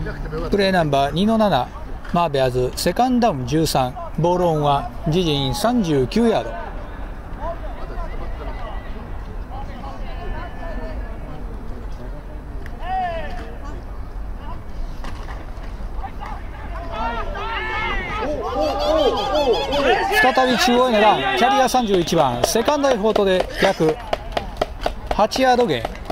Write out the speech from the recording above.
プレーナンバー2の7、マーベアーズセカンドダウン13、ボールオンは自陣39ヤード。再び中央へのラン、キャリア31番、セカンドエフォートで約8ヤードゲーン。